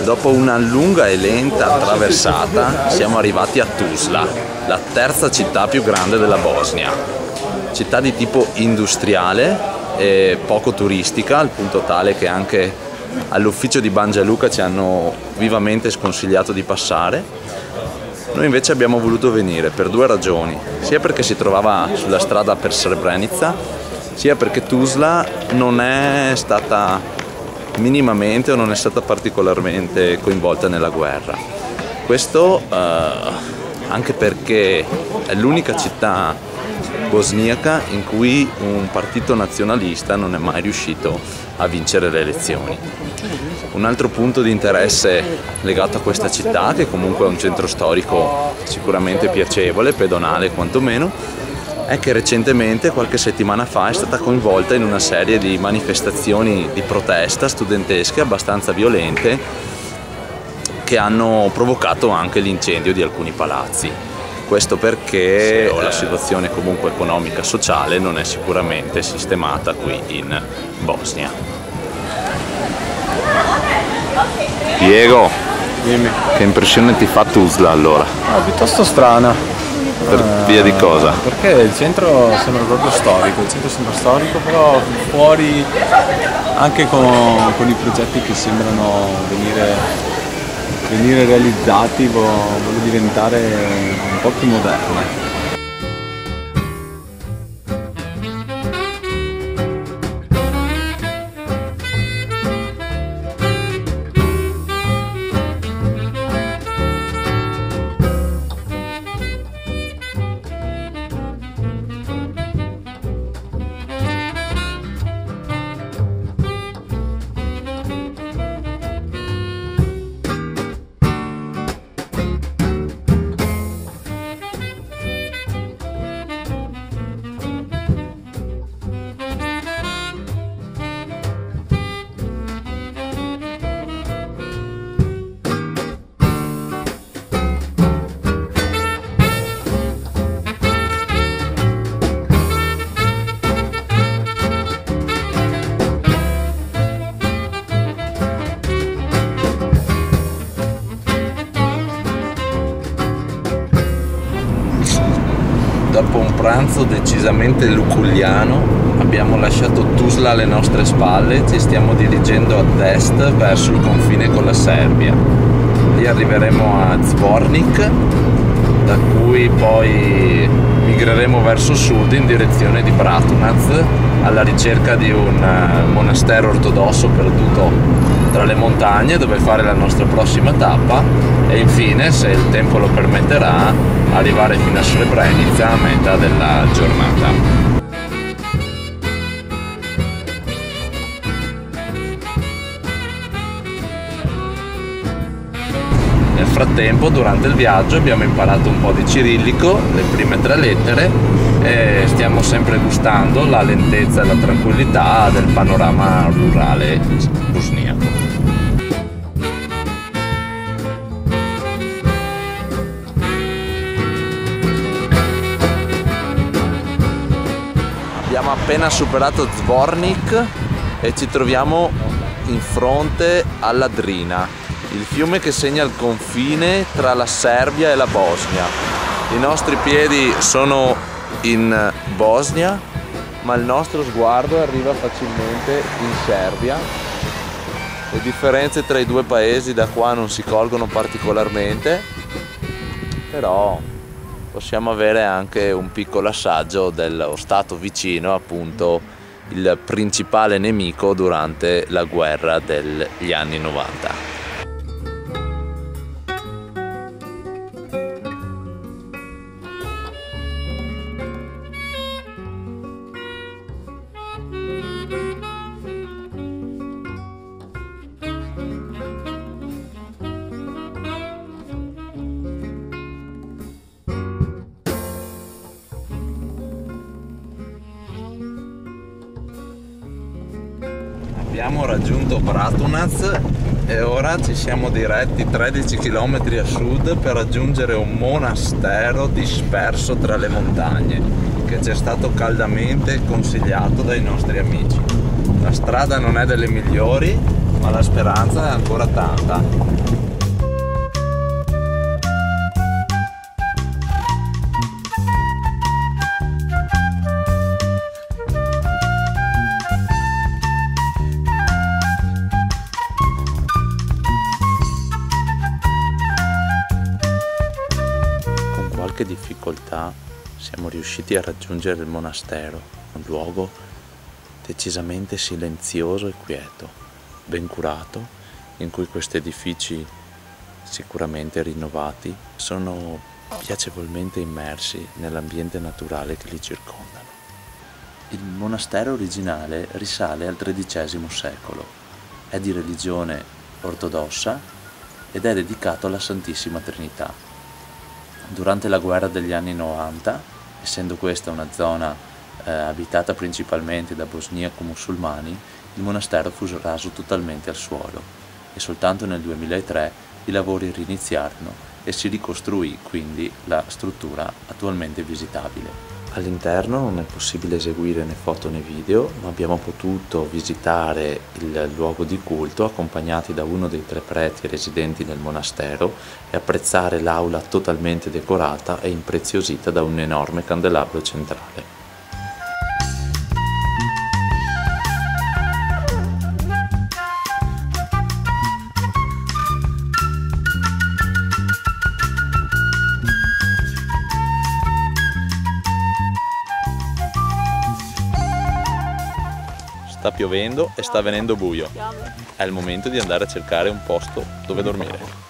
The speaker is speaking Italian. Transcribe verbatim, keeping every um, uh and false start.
Dopo una lunga e lenta traversata siamo arrivati a Tuzla, la terza città più grande della Bosnia. Città di tipo industriale e poco turistica, al punto tale che anche all'ufficio di Banja Luka ci hanno vivamente sconsigliato di passare. Noi invece abbiamo voluto venire per due ragioni, sia perché si trovava sulla strada per Srebrenica, sia perché Tuzla non è stata minimamente o non è stata particolarmente coinvolta nella guerra. Questo eh, anche perché è l'unica città bosniaca in cui un partito nazionalista non è mai riuscito a vincere le elezioni. Un altro punto di interesse legato a questa città, che comunque è un centro storico sicuramente piacevole, pedonale quantomeno, è che recentemente, qualche settimana fa, è stata coinvolta in una serie di manifestazioni di protesta studentesche abbastanza violente che hanno provocato anche l'incendio di alcuni palazzi. Questo perché la situazione comunque economica e sociale non è sicuramente sistemata qui in Bosnia. Diego, dimmi. Che impressione ti fa Tuzla allora? Ah, piuttosto strana. Per via di cosa? Perché il centro sembra proprio storico, il centro sembra storico, però fuori anche con, con i progetti che sembrano venire, venire realizzati, vuole diventare un po' più moderno. Dopo un pranzo decisamente luculliano abbiamo lasciato Tuzla alle nostre spalle e ci stiamo dirigendo ad est verso il confine con la Serbia. Lì arriveremo a Zvornik, da cui poi migreremo verso sud in direzione di Bratunac, alla ricerca di un monastero ortodosso perduto tra le montagne dove fare la nostra prossima tappa e infine, se il tempo lo permetterà, arrivare fino a Srebrenica a metà della giornata. Nel frattempo, durante il viaggio, abbiamo imparato un po' di cirillico, le prime tre lettere, e stiamo sempre gustando la lentezza e la tranquillità del panorama rurale bosniaco. Abbiamo appena superato Zvornik e ci troviamo in fronte alla Drina, il fiume che segna il confine tra la Serbia e la Bosnia. I nostri piedi sono in Bosnia, ma il nostro sguardo arriva facilmente in Serbia. Le differenze tra i due paesi da qua non si colgono particolarmente, però possiamo avere anche un piccolo assaggio dello stato vicino, appunto il principale nemico durante la guerra degli anni novanta. Abbiamo raggiunto Bratunac e ora ci siamo diretti tredici chilometri a sud per raggiungere un monastero disperso tra le montagne che ci è stato caldamente consigliato dai nostri amici. La strada non è delle migliori ma la speranza è ancora tanta. Con qualche difficoltà siamo riusciti a raggiungere il monastero, un luogo decisamente silenzioso e quieto, ben curato, in cui questi edifici sicuramente rinnovati sono piacevolmente immersi nell'ambiente naturale che li circondano. Il monastero originale risale al tredicesimo secolo, è di religione ortodossa ed è dedicato alla Santissima Trinità. Durante la guerra degli anni novanta, essendo questa una zona eh, abitata principalmente da bosniaco musulmani, il monastero fu raso totalmente al suolo e soltanto nel duemilatré i lavori riniziarono e si ricostruì quindi la struttura attualmente visitabile. All'interno non è possibile eseguire né foto né video, ma abbiamo potuto visitare il luogo di culto accompagnati da uno dei tre preti residenti nel monastero e apprezzare l'aula totalmente decorata e impreziosita da un enorme candelabro centrale. Sta piovendo e sta venendo buio. È il momento di andare a cercare un posto dove dormire.